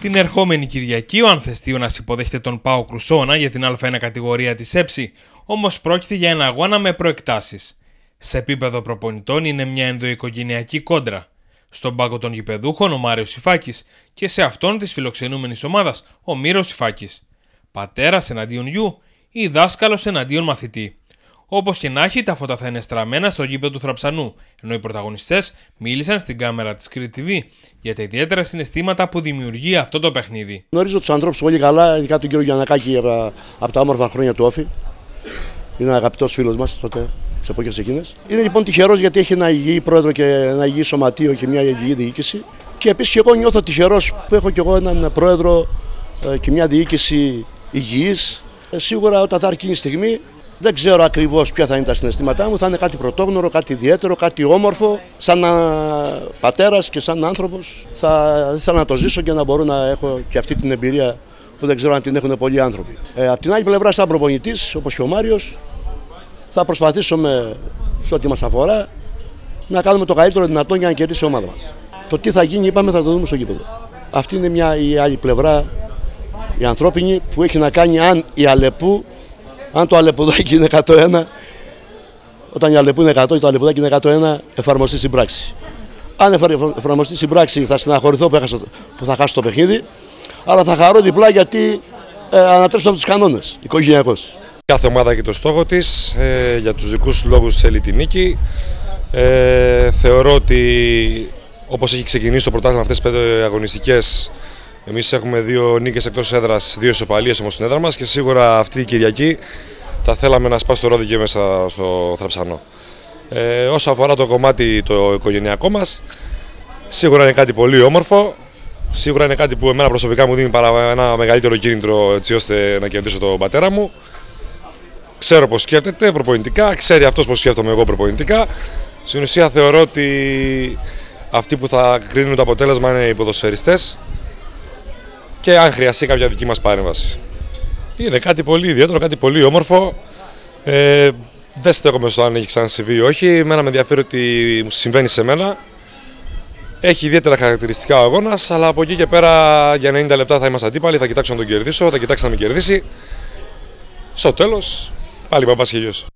Την ερχόμενη Κυριακή ο Ανθεστίωνας υποδέχεται τον ΠΑΟΚ Κρουσόνα για την Α1 κατηγορία της ΕΨΗ, όμως πρόκειται για ένα αγώνα με προεκτάσεις. Σε επίπεδο προπονητών είναι μια ενδοοικογενειακή κόντρα. Στον πάγκο των γηπεδούχων ο Μάριος Ιφάκης και σε αυτόν της φιλοξενούμενης ομάδας ο Μύρος Ιφάκης. Πατέρας εναντίον γιου ή δάσκαλος εναντίον μαθητή. Όπως και να έχει, τα φώτα θα είναι στραμμένα στο γήπεδο του Θραψανού, ενώ οι πρωταγωνιστές μίλησαν στην κάμερα της Κρήτη TV για τα ιδιαίτερα συναισθήματα που δημιουργεί αυτό το παιχνίδι. Γνωρίζω τους ανθρώπους πολύ καλά, ειδικά τον κύριο Γιαννακάκη από τα όμορφα χρόνια του Όφη. Είναι αγαπητός φίλος μας τότε, τις εποχές εκείνες. Είναι λοιπόν τυχερός γιατί έχει ένα υγιή πρόεδρο και ένα υγιή σωματείο και μια υγιή διοίκηση. Και επίσης και εγώ νιώθω τυχερός που έχω και εγώ έναν πρόεδρο και μια διοίκηση υγιής. Σίγουρα όταν θα έρθει εκείνη η στιγμή, δεν ξέρω ακριβώς ποια θα είναι τα συναισθήματά μου, θα είναι κάτι πρωτόγνωρο, κάτι ιδιαίτερο, κάτι όμορφο. Σαν πατέρας και σαν άνθρωπος θα ήθελα να το ζήσω και να μπορώ να έχω και αυτή την εμπειρία που δεν ξέρω αν την έχουν πολλοί άνθρωποι. Από την άλλη πλευρά, σαν προπονητής, όπως και ο Μάριος, θα προσπαθήσουμε σε ό,τι μας αφορά να κάνουμε το καλύτερο δυνατόν για να κερδίσει η ομάδα μας. Το τι θα γίνει, είπαμε, θα το δούμε στο γήπεδο. Αυτή είναι η άλλη πλευρά, η ανθρώπινη, που έχει να κάνει αν το Αλεπουδάκι είναι 101, όταν η Αλεπού είναι 100 και το Αλεπουδάκι είναι 101, εφαρμοστεί στην πράξη. Αν εφαρμοστεί στην πράξη, θα συναχωρηθώ που θα χάσω το παιχνίδι, αλλά θα χαρώ διπλά γιατί ανατρέψαμε τους κανόνες, οικογενειακώς. Κάθε ομάδα έχει το στόχο της, για τους δικούς λόγους θέλει τη νίκη. Θεωρώ ότι όπως έχει ξεκινήσει το πρωτάθλημα αυτές τις 5 αγωνιστικές, εμείς έχουμε 2 νίκες εκτός έδρας, 2 ισοπαλίες όμως στην έδρα μας και σίγουρα αυτή η Κυριακή θα θέλαμε να σπάσει το ρόδι και μέσα στο Θραψανό. Όσο αφορά το κομμάτι το οικογενειακό μας, σίγουρα είναι κάτι πολύ όμορφο. Σίγουρα είναι κάτι που εμένα προσωπικά μου δίνει ένα μεγαλύτερο κίνητρο έτσι ώστε να κερδίσω τον πατέρα μου. Ξέρω πώς σκέφτεται προπονητικά, ξέρει αυτός πώς σκέφτομαι εγώ προπονητικά. Στην ουσία θεωρώ ότι αυτοί που θα κρίνουν το αποτέλεσμα είναι οι ποδοσφαιριστές και αν χρειαστεί κάποια δική μας παρέμβαση. Είναι κάτι πολύ ιδιαίτερο, κάτι πολύ όμορφο. Δεν στέκομαι στο αν έχει ξανασυμβεί ή όχι. Εμένα με ενδιαφέρει ότι μου συμβαίνει σε μένα. Έχει ιδιαίτερα χαρακτηριστικά ο αγώνας, αλλά από εκεί και πέρα για 90 λεπτά θα είμαστε αντίπαλοι. Θα κοιτάξω να τον κερδίσω, θα κοιτάξει να με κερδίσει. Στο τέλος, πάλι παπάς και γιος.